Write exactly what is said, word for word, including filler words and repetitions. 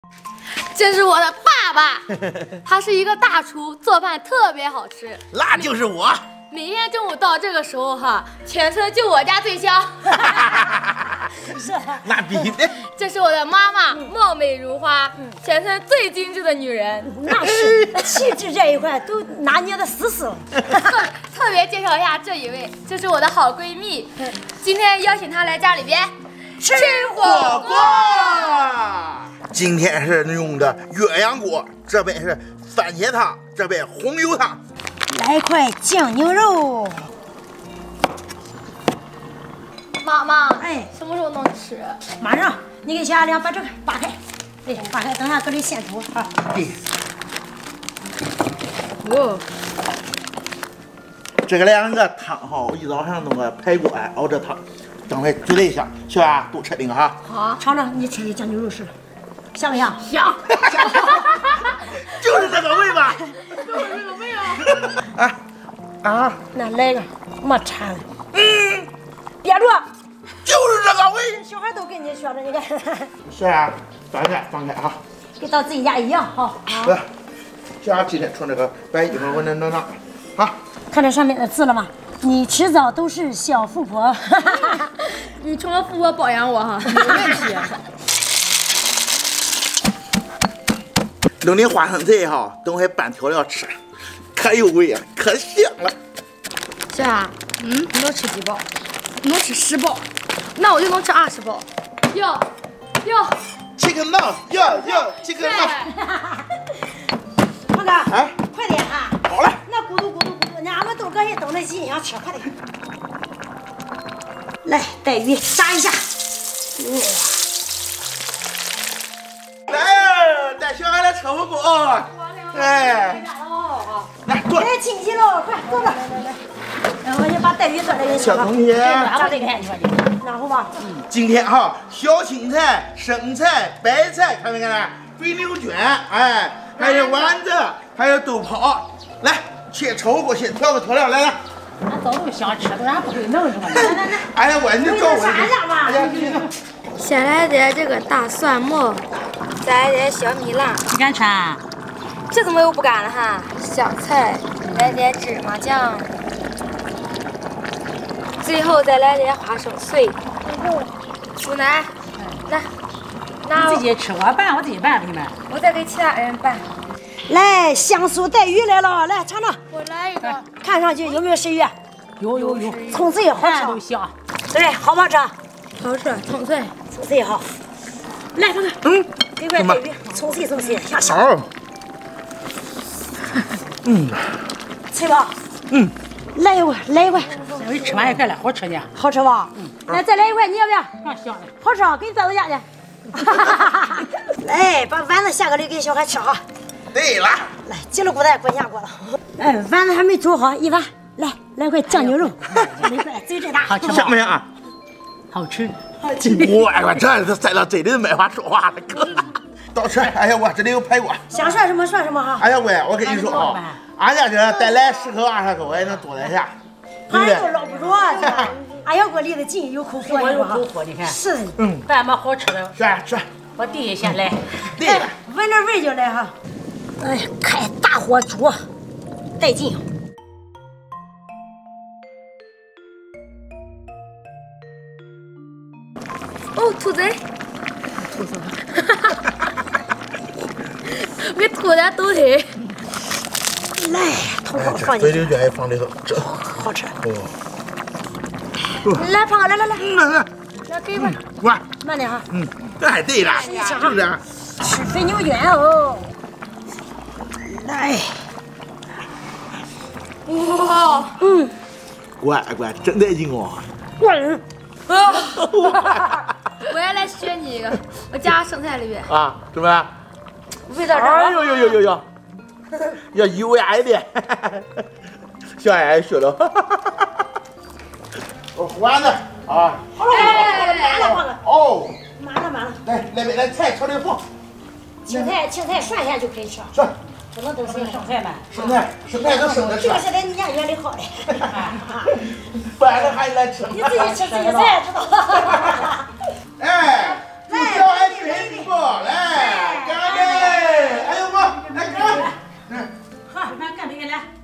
这是我的爸爸，他是一个大厨，做饭特别好吃。 那就是我。 每天中午到这个时候哈，全村就我家最香。 是， 那必须的。 这是我的妈妈，貌美如花，全村最精致的女人。 那是气质这一块都拿捏的死死了。 特特别介绍一下这一位，这是我的好闺蜜，今天邀请她来家里边吃火锅。 今天是用的鸳鸯锅，这边是番茄汤，这边红油汤。 来块酱牛肉。 妈妈， 哎， 什么时候能吃？ 马上，你给小阿亮把这个扒开，哎，扒开，等下搁这现煮啊。 对。 哦。 这个两个汤哈，我一早上弄个排骨熬这汤，等会绝对香。小丫多吃点个哈。 好，尝尝你吃的酱牛肉是，香不香？ 香。 就是这个味吧。 就是这个味啊。 啊啊！ 那来个没馋了。嗯，憋住。 就是这个味。 小孩都跟你学的，你看。 是啊，放开放开哈。 跟到自己家一样哈。 来，小丫今天穿这个白衣服，我那那那，啊。 看这上面的字了吗？你迟早都是小富婆。 你成了富婆保养我哈，没问题。 弄点花生菜哈，等会拌调料吃，可有味啊，可香了。 是啊，嗯，你能吃几包？能吃十包，那我就能吃二十包。要要 ，chicken now，要要 chicken now。 胖哥， 哎， 快点啊！ 好了。 那咕嘟咕嘟咕嘟，俺们都搁这等着急，想吃，快点。来，带鱼炸一下。哇！ 来，带小孩来吃火锅。哎，来坐。 来，亲戚喽，快坐着。来来来，然后你把带鱼搁这给你小同学， 炸这个看，你说的，暖和吧？ 嗯，今天哈，小青菜、生菜、白菜，看没看到？肥牛卷，哎，还有丸子，还有豆泡。来，去炒火锅，先调个调料，来来。 俺早都想吃，都俺不会弄是吧？来来来， 哎呀，我你找我。 啥样嘛？ 哎呀， 先来点这个大蒜末，再来点小米辣。 你敢吃啊？ 这怎么又不敢了哈？香菜，来点芝麻酱，最后再来点花生碎。猪奶，来，拿你自己吃，我拌我自己拌，兄弟们。 我再给其他人拌。 来，香酥带鱼来了，来尝尝。 我来一个， 看上去有没有食欲？ 有有有， 葱碎好吃， 都香。 对，好不好吃？ 好吃，葱脆， 葱碎好。来，看看， 嗯， 给块带鱼，葱碎葱碎，下香。 好。嗯， 脆吧？ 嗯， 来一块，来一块。 我一吃完一块了，好吃呢。 好吃吧？嗯。来，再来一块，你要不要？ 那香的。 好吃啊，给你端到家去。来，把丸子下个里给小孩吃哈。 对了， 来，叽里咕蛋滚下锅了。哎，丸子还没煮好，一碗。来，来块酱牛肉，来块，嘴真大。 好吃香不香啊？ 好吃。 我我这是塞到嘴里没法说话了，哥。倒吃，哎呀，我这里有排骨。 想涮什么涮什么哈。 哎呀喂，我跟你说啊，俺家这带来十口二十口，我也能多来下，对不俺都对？ 捞不着啊！俺要给我离得近，有口活， 我有口活，你看。 是的。 嗯， 拌么好吃的。 是是。 我弟弟先来。 对了， 闻着味就来哈。哎，开大火煮，带劲。 哦，兔子，兔子，我给吐点肚腿。 来，头好放肥进去， 牛卷也放里头，这好吃。 哦， 来，胖哥，来来来， 来来， 来给一块， 哇， 慢点哈。 嗯，这还对了，是不是？ 吃肥牛卷哦。来， 哇， 嗯， 乖乖，真带劲哦。 滚。 我也来学你一个，我加生菜里边。 啊，怎么样？ 味道哎呦呦呦呦呦，要优雅一点，小矮矮学的。我完了啊！ 好了，满了，胖哥。 哦， 满了满了。 来来来，菜朝里放。 青菜青菜涮一下就可以吃， 是。 不能都是生菜嘛。 生菜生菜都生着吃。 这个是在你家园里好的。 反正还来吃。 你自己吃自己菜知道。 哎，祝小孩吃幸福，来，干来。